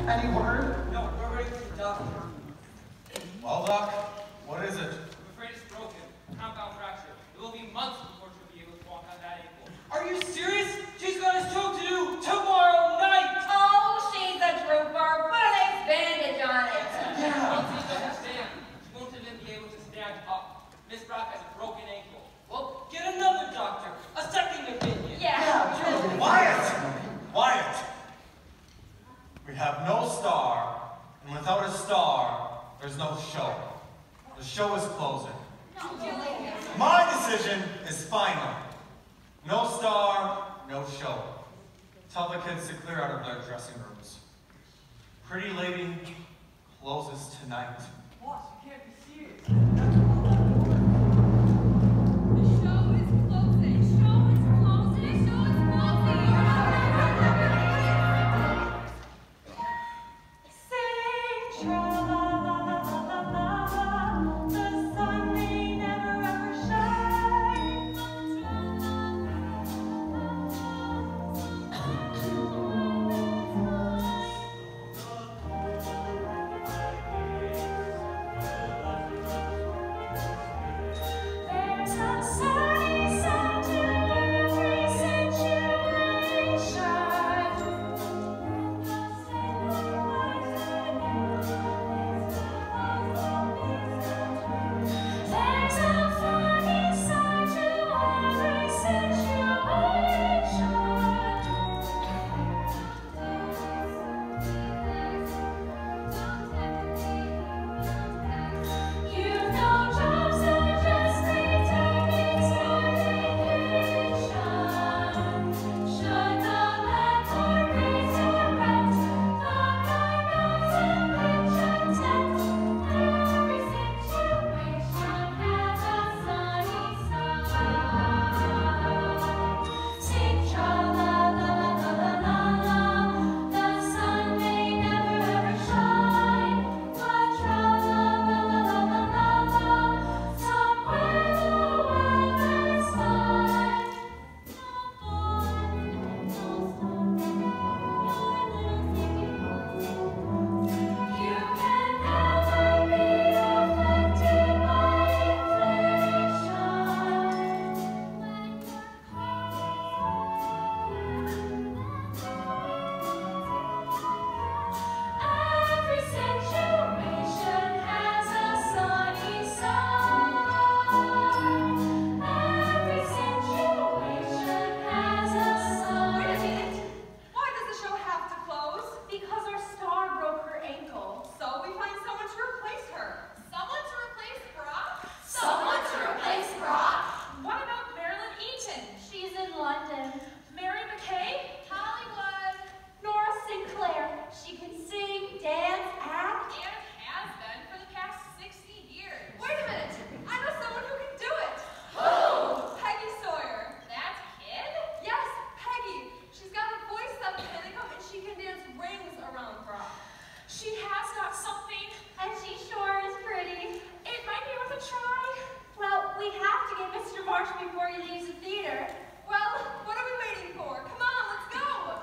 Any word? No, we're ready for the doctor. Well, Doc, what is it? I'm afraid it's broken. Compound fracture. It will be months before she'll be able to walk on that ankle. Are you serious? She's got a stroke to do tomorrow night! Oh, she's a trooper. Put a nice bandage on it. Once she doesn't stand, she won't even be able to stand up. Miss Brock has a broken ankle. Well, get another doctor. A second opinion. Yeah. Quiet! We have no star, and without a star, there's no show. The show is closing. My decision is final. No star, no show. Tell the kids to clear out of their dressing rooms. Pretty Lady closes tonight. Boss, you can't be serious. The show is closing. The show is closing. The show is closing. Sing tra-la-la-la-la-la-la. The sun may never ever shine. There's a sunny side to every situation. There's a funny side to every situation. You know jobs are just returning vacation. Should the landlord raise your rent, the guy knows in which intent. Every situation has a sunny side. Sing tra-la-la-la-la-la-la. The sun may never ever shine, but tra-la-la-la-la-la-la. Somewhere the weather's fine. You can never be affected by Every situation has a sunny side. Every situation has a sunny. Wait a minute. Why does the show have to close? Because our star broke her ankle. So we find someone to replace her. Someone to replace Brock? Someone to replace Brock. What about Marilyn Eaton? She's in London. Mary McKay? Hollywood. Nora Sinclair. She can sing, dance, act. And has been for the past 60 years. Wait a minute. I know someone who can do it. Who? Peggy Sawyer. That kid? Yes, Peggy. She's got a voice that can come and she can dance rings around Brock. She has got something. And she sure is pretty. It might be worth a try. Well, we have to get Mr. March before he leaves the theater. Well, what are we waiting for? Come on, let's go.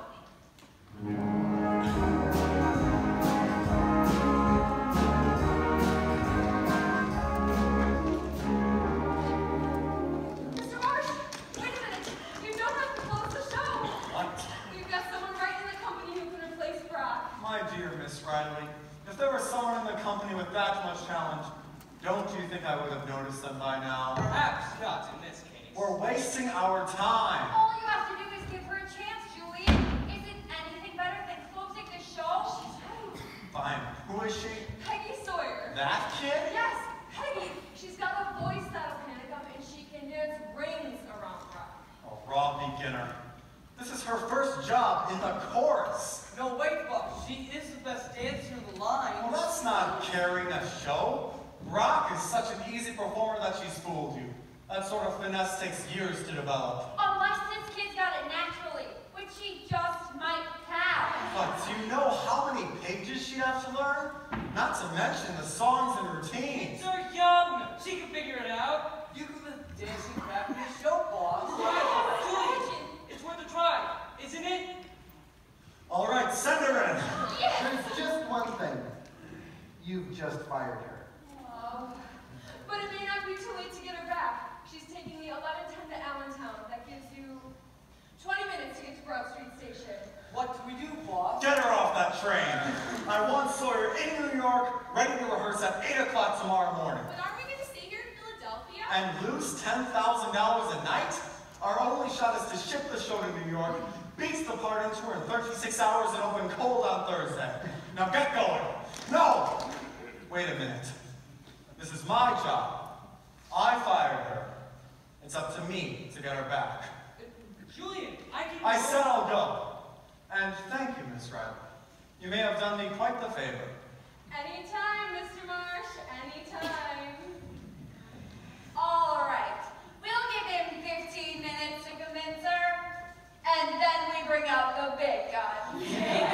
Mr. Marsh, wait a minute. You don't have to close the show. What? We've got someone right in the company who can replace Brock. My dear Miss Riley, if there were someone in the company with that much talent, don't you think I would have noticed them by now? Perhaps not in this case. We're wasting our time. All you have to do is give her a chance, Julie. Isn't anything better than closing the show? Fine. Who is she? Peggy Sawyer. That kid? Yes, Peggy. She's got a voice that'll panic up and she can dance rings around Brock. A raw beginner. This is her first job in the chorus. No, wait, boss. She is the best dancer in the line. Well, that's not carrying a show. Brock is such an easy performer that she's fooled you. That sort of finesse takes years to develop. Unless this kid's got it naturally, which she just might have. But do you know how many pages she'd have to learn? Not to mention the songs and routines. Kids are young. She can figure it out. You can the dancing crap in the show, boss. Julie, it's worth a try, isn't it? All right, send her in. Yes. There's You've just fired her. Oh, but it may not be too late to get her back. She's taking the 11:10 to Allentown. That gives you 20 minutes to get to Broad Street Station. What do we do, boss? Get her off that train. I want Sawyer in New York, ready to rehearse at 8 o'clock tomorrow morning. But aren't we going to stay here in Philadelphia? And lose $10,000 a night? Our only shot is to ship the show to New York, beats the part into her in 36 hours and open cold on Thursday. Now get going. No! Wait a minute. This is my job. I fired her. It's up to me to get her back. Julian, I can... I said I'll go. And thank you, Miss Riley. You may have done me quite the favor. Anytime, Mr. Marsh, anytime. All right. We'll give him 15 minutes to convince her, and then we bring out the big gun.